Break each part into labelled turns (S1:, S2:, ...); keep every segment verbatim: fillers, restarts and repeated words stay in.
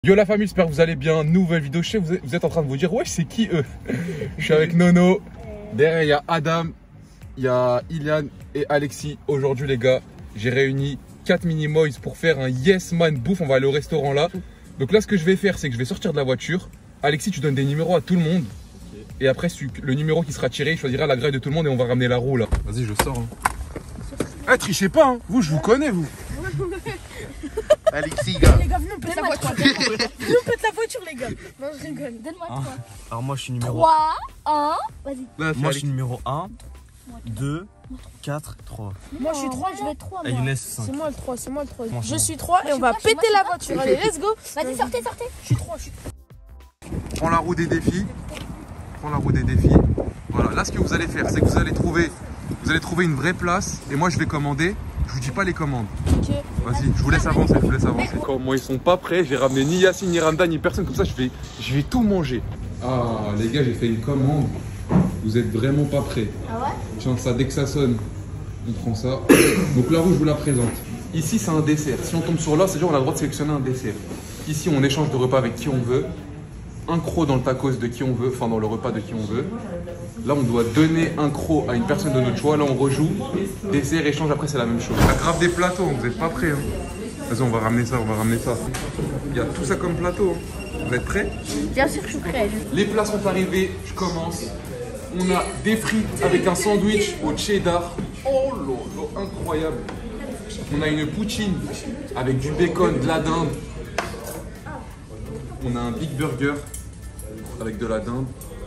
S1: Yo la famille, j'espère que vous allez bien. Nouvelle vidéo. Je sais, vous êtes, vous êtes en train de vous dire, ouais, c'est qui eux? Je suis avec Nono. Derrière, il y a Adam, il y a Ilian et Alexis. Aujourd'hui, les gars, j'ai réuni quatre mini-moys pour faire un Yes Man bouffe. On va aller au restaurant là. Donc là, ce que je vais faire, c'est que je vais sortir de la voiture. Alexis, tu donnes des numéros à tout le monde. Et après, le numéro qui sera tiré, il choisira la grille de tout le monde et on va ramener la roue là. Vas-y, je sors. Hein. Eh, trichez pas, hein. Vous, je vous connais, vous.
S2: Alexis, gars.
S3: Les gars, venez, on pète la voiture. Venez, on pète la voiture, les gars. Non, je rigole. Donne-moi
S4: trois. Alors, moi, je suis numéro
S3: trois, un, vas-y.
S4: Moi, je suis numéro un, deux, quatre, trois.
S3: Moi, je suis trois, je vais être trois.
S4: Et Younes, cinq.
S3: C'est moi le trois, c'est moi le trois.
S4: Moi,
S3: je suis trois et on va péter la voiture. Allez, let's go. Vas-y, sortez, sortez. Je suis trois, je suis trois.
S1: Prends la roue des défis. Prends la roue des défis. Voilà, là, ce que vous allez faire, c'est que vous allez trouver, vous allez trouver une vraie place et moi, je vais commander. Je vous dis pas les commandes.
S3: Ok.
S1: Vas-y, je vous laisse avancer, je vous laisse avancer. Comment ils sont pas prêts, j'ai ramené ni Yacine, ni Ramdan, ni personne, comme ça je vais, je vais tout manger. Ah les gars, j'ai fait une commande. Vous êtes vraiment pas prêts.
S3: Ah ouais?
S1: Tiens, ça dès que ça sonne, on prend ça. Donc la roue, je vous la présente. Ici, c'est un dessert. Si on tombe sur là, c'est-à-dire on a le droit de sélectionner un dessert. Ici, on échange de repas avec qui on veut. Un croc dans le tacos de qui on veut, enfin dans le repas de qui on veut. Là, on doit donner un croc à une personne de notre choix. Là, on rejoue. Dessert, échange, après, c'est la même chose. La grave des plateaux, vous n'êtes pas prêts. Hein. Vas-y, on va ramener ça, on va ramener ça. Il y a tout ça comme plateau. Hein. Vous êtes prêts?
S3: Bien sûr que je suis prêt.
S1: Les plats sont arrivés, je commence. On a des frites avec un sandwich au cheddar. Oh là là, incroyable. On a une poutine avec du bacon, de la dinde. On a un big burger avec de la dinde.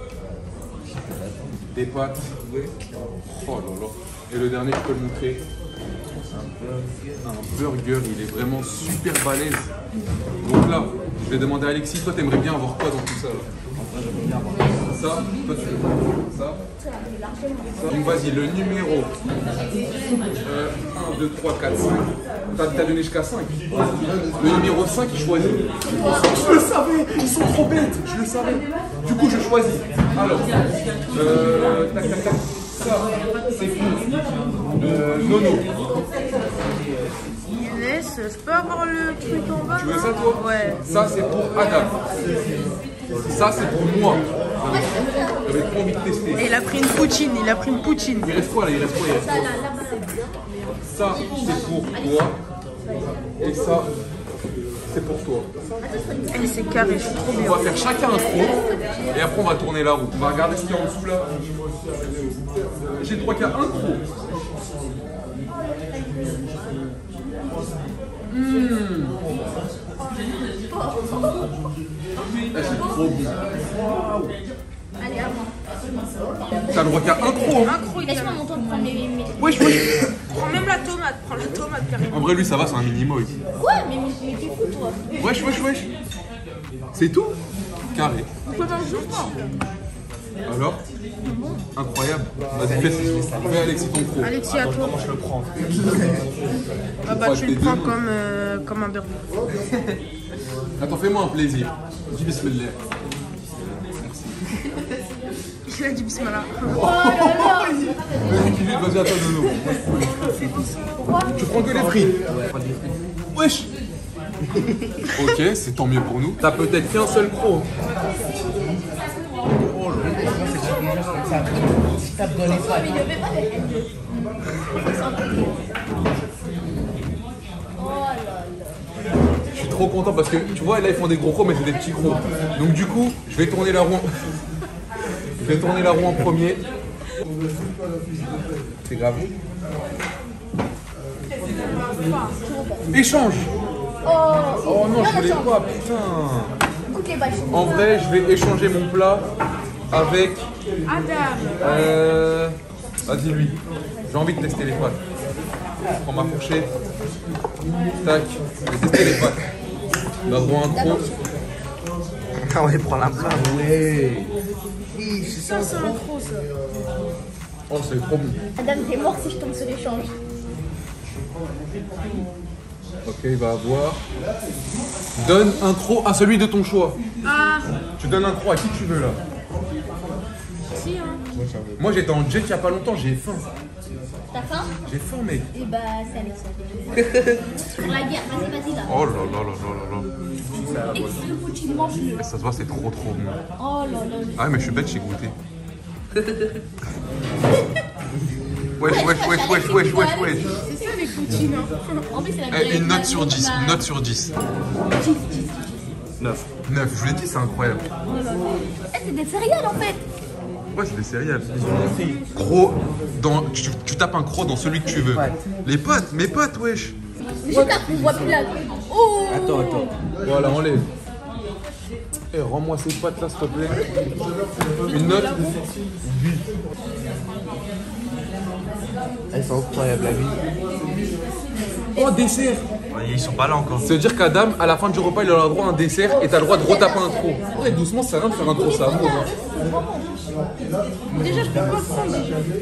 S1: Des pâtes. Oh là là. Et le dernier, je peux le montrer. Un burger, il est vraiment super balèze. Donc là, je vais demander à Alexis, toi t'aimerais bien avoir quoi dans tout ça là? Ça, toi tu veux ça, ça. Donc vas-y, le numéro euh, un, deux, trois, quatre, cinq. T'as donné jusqu'à cinq. Le numéro cinq, il choisit. Je le savais, ils sont trop bêtes, je le savais. Du coup, je choisis. Alors, euh, tac, tac, tac. Ça, c'est pour euh, Nono.
S3: Laisse, je peux avoir le truc en bas?
S1: Tu veux ça, toi?
S3: Ouais.
S1: Ça, c'est pour Adam. Ça, c'est pour moi. J'avais trop envie de tester.
S3: Et il a pris une poutine, il a pris une poutine.
S1: Il reste quoi là? Il reste quoi? Il reste quoi? Ça, c'est pour toi. Et ça, c'est pour toi.
S3: Elle c'est carré, je suis trop bien.
S1: On va faire chacun un croc. Et après, on va tourner la roue. On va regarder ce qu'il y a en dessous là. J'ai le droit qu'il y a un croc. Mmh. Ah, c'est trop bon.
S3: Allez, à moi.
S1: T'as le droit qu'il y a un croc.
S3: Un croc, laisse-moi mon temps de prendre mes.
S1: Wesh, wesh.
S3: Prends même la tomate, prends la tomate carrément.
S1: En vrai, lui, ça va, c'est un mini-moy.
S3: Quoi? Mais, mais, mais t'es fou, toi.
S1: Wesh, wesh, wesh. C'est tout? Carré.
S3: Pourquoi t'en joues pas?
S1: Alors? Incroyable. Vas-y, fais, fais Alexis ton croc.
S3: Alexis, à toi.
S4: Comment je le prends?
S3: Ah bah, tu le prends comme, euh, comme un burger.
S1: Attends, fais-moi un plaisir. Dis bismillah.
S3: Il a dit bismillah.
S1: Vas-y, vas-y, attends, Nono. Tu prends que les frites. Wesh. Ok, c'est tant mieux pour nous. T'as peut-être qu'un seul croc. Oh là là.
S2: Tape dans les pattes.
S1: Je suis trop content parce que tu vois, là ils font des gros crocs, mais c'est des petits crocs. Donc du coup, je vais tourner la roue. Je vais tourner la roue en premier. C'est grave. Échange. Oh non, je voulais pas, putain. En vrai, je vais échanger mon plat avec
S3: Adam.
S1: Euh... Vas-y lui. J'ai envie de tester les pâtes. Je prends ma fourchette. Tac. Je vais tester les pâtes. Il va droit un croc.
S4: Ah ouais, prends la main.
S2: Ouais.
S3: Ça, c'est un croc, ça.
S1: Oh, c'est trop bon.
S5: Adam, t'es mort si je tombe sur l'échange.
S1: Ok, il va avoir. Donne un croc à celui de ton choix.
S3: Ah.
S1: Tu donnes un croc à qui tu veux là.
S3: Si, hein.
S1: Moi j'étais en jet il y a pas longtemps, j'ai faim.
S5: T'as faim?
S1: J'ai faim, mec.
S5: Et bah, c'est Alexis. Pour la guerre, vas-y, vas-y là.
S1: Oh là là là là là là.
S5: Extra poutine, mange-le.
S1: Ça se voit, c'est trop trop bon.
S5: Oh là là.
S1: Ah, mais je suis bête, j'ai goûté. Wesh, wesh, wesh, wesh, wesh, wesh, wesh.
S5: C'est ça les poutines. Hein. En plus, c'est la
S1: Eh, une note sur dix, une note sur dix.
S4: neuf.
S1: neuf, je vous l'ai dit, c'est incroyable.
S5: Eh, c'est des céréales en fait.
S1: Ouais, c'est des céréales. Croc, dans, tu, tu tapes un croc dans celui que tu veux. Les potes, mes potes, wesh.
S5: Mais je tape, on voit plus là. Oh.
S2: Attends, attends.
S1: Voilà, enlève. Eh, rends-moi ces pâtes là, s'il te plaît. Une note.
S2: Elles sont incroyables, la vie.
S1: Oh, dessert.
S4: Ouais, ils sont pas là encore.
S1: Ça veut dire qu'Adam, à la fin du repas, il aura le droit à un dessert et t'as le droit de retaper un croc. Ouais, doucement, ça sert à rien de faire un gros savon.
S5: Déjà, je peux pas le prendre.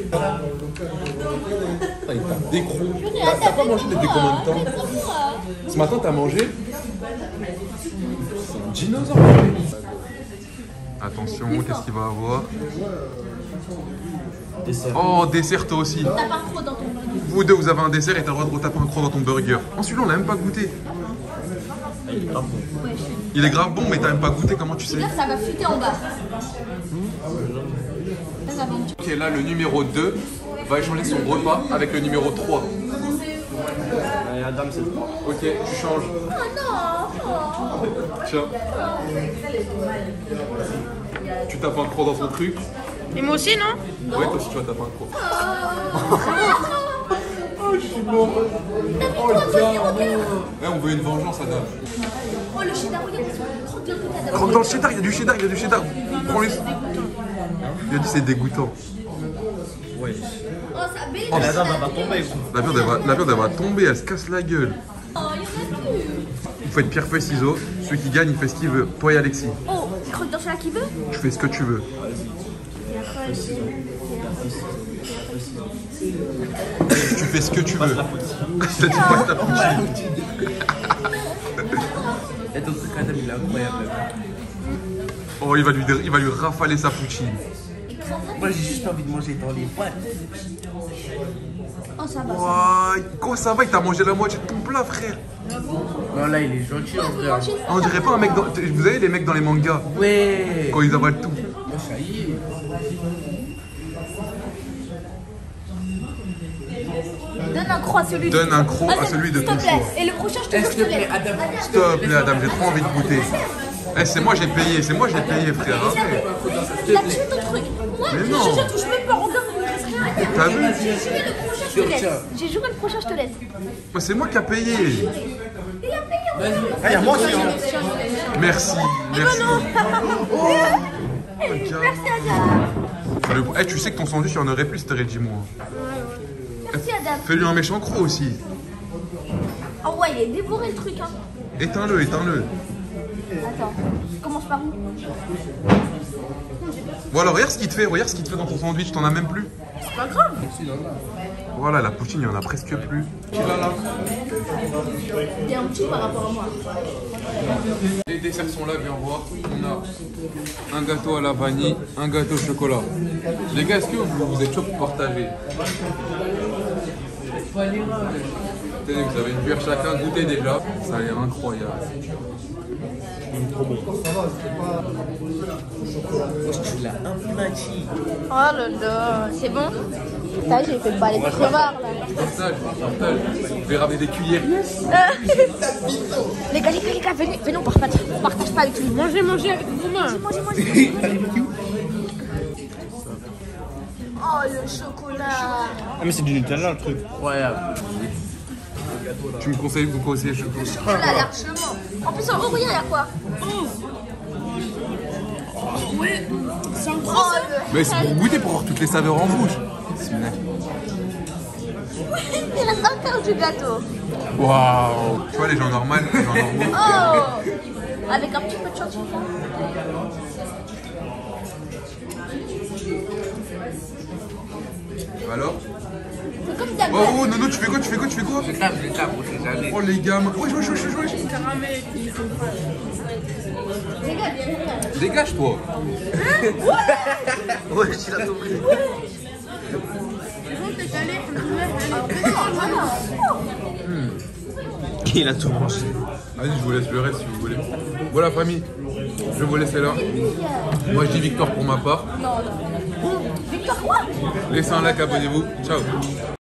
S1: Il tape des crocs. T'as t'as pas mangé depuis combien de temps? Ce matin, t'as mangé? C'est un dinosaure. Attention, qu'est-ce qu'il va avoir?
S4: Dessert.
S1: Oh, dessert toi aussi.
S5: T'as pas un croc dans ton burger.
S1: Vous deux, vous avez un dessert et t'as le droit de retaper un croc dans ton burger. Oh, celui-là, on l'a même pas goûté.
S4: Il est grave bon.
S5: Ouais, je sais.
S1: Il est grave bon, mais t'as même pas goûté, comment tu sais?
S5: Là, ça va fuiter en bas. Là, ça va me tuer.
S1: Ok, là, le numéro deux va échanger son repas avec le numéro trois.
S4: Allez, Adam, c'est le trois.
S1: Ok, tu changes.
S5: Oh non.
S1: Tiens. Tu tapes un croc dans ton truc.
S3: Et moi aussi, non?
S1: Ouais, toi aussi, tu vas taper un croc.
S5: Oh, je suis mort.
S1: Eh, on veut une vengeance, Adam.
S5: Oh, le cheddar, regarde, croque le côté Adam.
S1: Croque dans le cheddar, il y a du cheddar, il y a du cheddar. Prends-les. Il a dit c'est dégoûtant.
S4: Ouais.
S5: Oh, ça baisse.
S4: La dame, elle va tomber. Quoi.
S1: La viande, elle va, la viande, elle va tomber, elle se casse la gueule.
S5: Oh, il y en a plus.
S1: Vous faites pierre, feuille, ciseaux. Celui qui gagne, il fait ce qu'il veut. Toi et Alexis,
S5: Oh, c'est croque dans celui-là qui veut.
S1: tu fais ce que tu veux. Tu fais ce que tu veux. Il a dit passe la poutine.
S2: Et ton truc, Adam, il est incroyable.
S1: Oh, il va lui, il va lui rafaler sa poutine.
S2: Moi, j'ai juste envie de manger dans les pâtes.
S5: Oh, ça va.
S1: Ouah, comment ça va? Il t'a mangé la moitié de ton plat, frère.
S2: Non, là, il est gentil, en vrai.
S1: On dirait pas un mec dans... Vous avez les mecs dans les mangas,
S2: Ouais.
S1: quand ils avalent tout.
S2: Oh, ça y est.
S5: Donne un croc à celui
S1: Donne un croc à
S5: Vas-y,
S1: celui de
S5: s'il
S1: ton
S5: te plaît.
S1: choix.
S5: Et le prochain, je te
S2: Eh,
S5: jure,
S2: s'il
S5: je
S2: te
S5: te
S2: plaît,
S5: laisse.
S2: Adam.
S1: S'il te plaît, Adam, j'ai trop envie de goûter. Eh, c'est moi, j'ai payé, c'est moi, j'ai payé, frère. Arrête.
S5: Il a tué ton truc. Moi,
S1: Mais
S5: je
S1: non.
S5: je touche même pas. Regarde, il me reste rien à dire.
S1: T'as vu?
S5: J'ai juré le prochain, je te laisse. J'ai juré le prochain, je te laisse.
S1: Moi, c'est moi qui a payé.
S5: Il a payé.
S4: Ah, il y a moi aussi. Hein.
S1: Merci, merci.
S5: Merci, Adam.
S1: Le- Eh, tu sais que ton sandwich, il y en aurait plus, t'aurais dit moi.
S5: Merci, Adam.
S1: Fais-lui un méchant croc aussi.
S5: Oh ouais, il est dévoré le truc. Hein.
S1: Éteins-le, éteins-le.
S5: Attends, je commence par où?
S1: Bon alors, regarde ce qu'il te fait, regarde ce qu'il te fait dans ton sandwich, t'en as même plus.
S5: C'est pas grave.
S1: Voilà, la poutine, il y en a presque plus. Qui l'a là?
S5: Il est un petit par rapport à moi.
S1: Les desserts sont là, viens voir. On a un gâteau à la vanille, un gâteau au chocolat. Les gars, est-ce que vous, vous êtes chaud pour partager? Tenez, vous avez une cuillère chacun, goûtez déjà. Ça a l'air incroyable.
S2: Il a un plati.
S3: Oh là là, c'est bon? Ça, j'ai fait pas les crevards là.
S1: Partage, partage. Je vais ramener des cuillères.
S3: Les gars, les gars, les gars, venez, venez, on partage, on partage pas avec lui. Mangez, mangez avec vos mains. Mangez, mangez, mangez.
S5: Oh, le chocolat.
S4: Ah, mais c'est du Nutella le truc.
S2: Ouais.
S1: Tu me conseilles, vous me conseillez je...
S5: Le chocolat a l'air chelou. En plus, en haut, regarde, il y a quoi? Oui, c'est un gros.
S1: Mais c'est pour goûter, pour avoir toutes les saveurs en bouche.
S5: Il reste un quart du gâteau.
S1: Waouh. Tu vois les gens normaux, les gens normaux.
S5: Oh, avec un petit peu de chantilly.
S1: Alors?
S5: C'est comme
S1: Oh,
S5: d'habitude.
S1: oh, non, non, tu fais quoi, tu fais quoi, tu fais quoi?
S2: Je tape, je tape, on sait jamais.
S1: Oh les gamins. Wesh, wesh, wesh, wesh, wesh. Dégage toi.
S2: Ouais, je suis là, compris.
S4: Il a tout mangé.
S1: Vas-y, je vous laisse le reste si vous voulez. Voilà, famille. Je vais vous laisser là. Moi, je dis victoire pour ma part.
S3: Non, non. Victor quoi?
S1: Laissez un like, abonnez-vous. Ciao.